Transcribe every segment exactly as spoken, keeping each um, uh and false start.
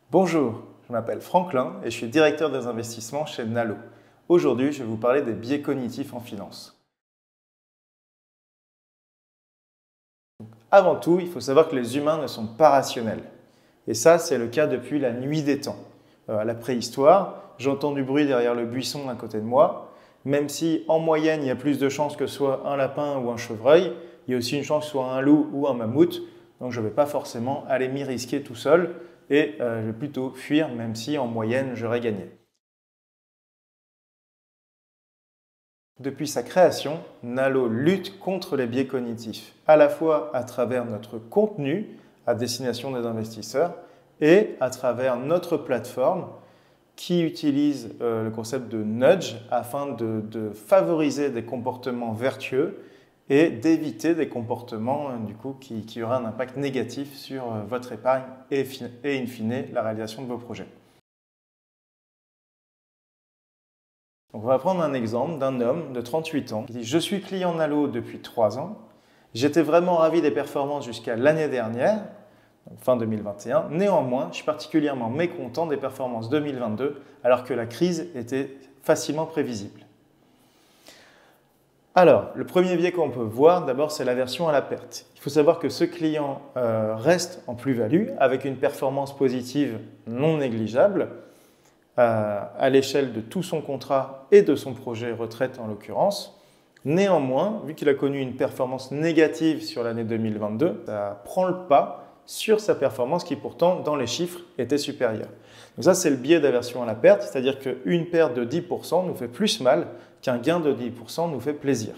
Bonjour, je m'appelle Franklin et je suis directeur des investissements chez Nalo. Aujourd'hui, je vais vous parler des biais cognitifs en finance. Avant tout, il faut savoir que les humains ne sont pas rationnels. Et ça, c'est le cas depuis la nuit des temps. Euh, à la préhistoire, j'entends du bruit derrière le buisson à côté de moi. Même si, en moyenne, il y a plus de chances que ce soit un lapin ou un chevreuil, il y a aussi une chance que ce soit un loup ou un mammouth. Donc, je ne vais pas forcément aller m'y risquer tout seul et euh, je vais plutôt fuir, même si, en moyenne, j'aurais gagné. Depuis sa création, Nalo lutte contre les biais cognitifs, à la fois à travers notre contenu à destination des investisseurs et à travers notre plateforme qui utilise euh, le concept de nudge afin de, de favoriser des comportements vertueux et d'éviter des comportements euh, du coup, qui, qui auraient un impact négatif sur euh, votre épargne et, et in fine la réalisation de vos projets. Donc on va prendre un exemple d'un homme de trente-huit ans qui dit « Je suis client Nalo depuis trois ans. J'étais vraiment ravi des performances jusqu'à l'année dernière, donc fin deux mille vingt et un. Néanmoins, je suis particulièrement mécontent des performances deux mille vingt-deux alors que la crise était facilement prévisible. » Alors, le premier biais qu'on peut voir, d'abord, c'est l'aversion à la perte. Il faut savoir que ce client euh, reste en plus-value avec une performance positive non négligeable euh, à l'échelle de tout son contrat et de son projet retraite en l'occurrence. Néanmoins, vu qu'il a connu une performance négative sur l'année deux mille vingt-deux, ça prend le pas sur sa performance qui pourtant, dans les chiffres, était supérieure. Donc ça, c'est le biais d'aversion à la perte, c'est-à-dire qu'une perte de dix pour cent nous fait plus mal qu'un gain de dix pour cent nous fait plaisir.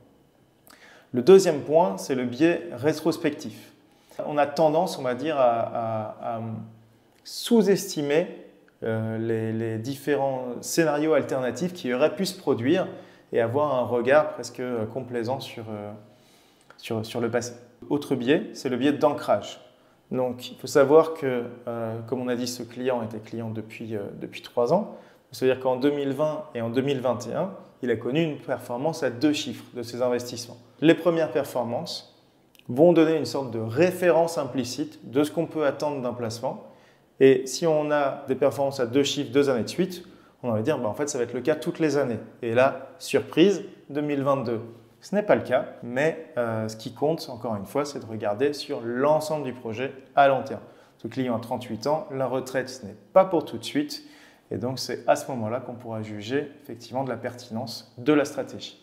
Le deuxième point, c'est le biais rétrospectif. On a tendance, on va dire, à, à, à sous-estimer euh, les, les différents scénarios alternatifs qui auraient pu se produire et avoir un regard presque complaisant sur, euh, sur, sur le passé. Autre biais, c'est le biais d'ancrage. Donc, il faut savoir que, euh, comme on a dit, ce client était client depuis, euh, depuis trois ans. C'est-à-dire qu'en deux mille vingt et en deux mille vingt et un, il a connu une performance à deux chiffres de ses investissements. Les premières performances vont donner une sorte de référence implicite de ce qu'on peut attendre d'un placement. Et si on a des performances à deux chiffres deux années de suite, on va dire bah, en fait, ça va être le cas toutes les années. Et là, surprise, deux mille vingt-deux. Ce n'est pas le cas, mais euh, ce qui compte, encore une fois, c'est de regarder sur l'ensemble du projet à long terme. Ce client a trente-huit ans, la retraite, ce n'est pas pour tout de suite. Et donc, c'est à ce moment-là qu'on pourra juger effectivement de la pertinence de la stratégie.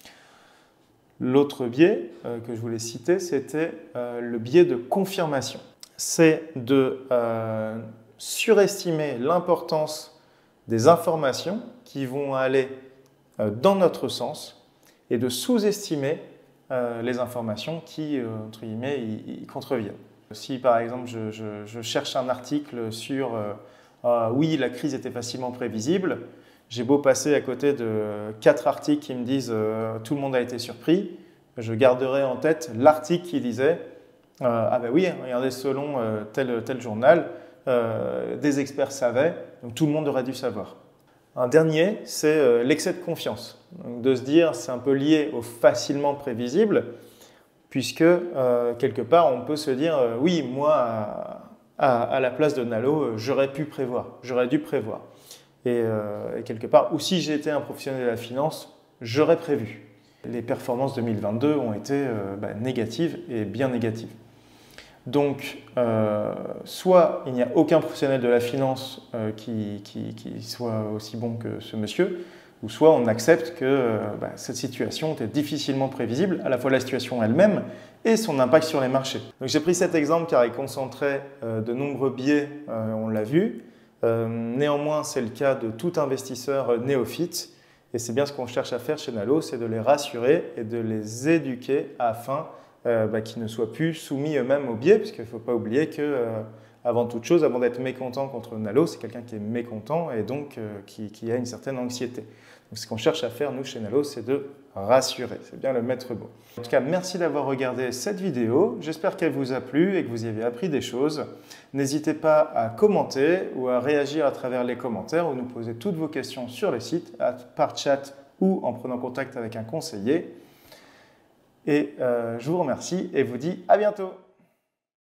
L'autre biais euh, que je voulais citer, c'était euh, le biais de confirmation. C'est de euh, surestimer l'importance des informations qui vont aller euh, dans notre sens et de sous-estimer euh, les informations qui, euh, entre guillemets, y, y contreviennent. Si, par exemple, je, je, je cherche un article sur euh, euh, « oui, la crise était facilement prévisible », j'ai beau passer à côté de quatre articles qui me disent euh, « tout le monde a été surpris », je garderai en tête l'article qui disait euh, « ah ben oui, regardez, selon euh, tel, tel journal, euh, des experts savaient, donc tout le monde aurait dû savoir ». Un dernier, c'est euh, l'excès de confiance. Donc, de se dire, c'est un peu lié au facilement prévisible, puisque euh, quelque part, on peut se dire, euh, oui, moi, à, à, à la place de Nalo, euh, j'aurais pu prévoir, j'aurais dû prévoir. Et, euh, et quelque part, ou si j'étais un professionnel de la finance, j'aurais prévu. Les performances deux mille vingt-deux ont été euh, bah, négatives et bien négatives. Donc, euh, soit il n'y a aucun professionnel de la finance euh, qui, qui, qui soit aussi bon que ce monsieur, ou soit on accepte que euh, bah, cette situation était difficilement prévisible, à la fois la situation elle-même et son impact sur les marchés. Donc j'ai pris cet exemple car il concentrait euh, de nombreux biais, euh, on l'a vu. Euh, néanmoins, c'est le cas de tout investisseur euh, néophyte, et c'est bien ce qu'on cherche à faire chez Nalo, c'est de les rassurer et de les éduquer afin Euh, bah, qui ne soient plus soumis eux-mêmes au biais, puisqu'il ne faut pas oublier que, euh, avant toute chose, avant d'être mécontent contre Nalo, c'est quelqu'un qui est mécontent et donc euh, qui, qui a une certaine anxiété. Donc, ce qu'on cherche à faire, nous, chez Nalo, c'est de rassurer. C'est bien le maître mot. En tout cas, merci d'avoir regardé cette vidéo. J'espère qu'elle vous a plu et que vous y avez appris des choses. N'hésitez pas à commenter ou à réagir à travers les commentaires ou nous poser toutes vos questions sur le site, par chat ou en prenant contact avec un conseiller. Et euh, je vous remercie et vous dis à bientôt.